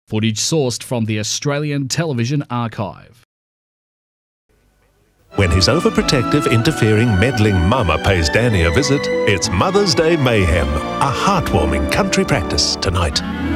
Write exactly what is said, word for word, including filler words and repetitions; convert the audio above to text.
Footage sourced from the Australian Television Archive. When his overprotective, interfering, meddling mama pays Danny a visit, it's Mother's Day mayhem, a heartwarming country practice tonight.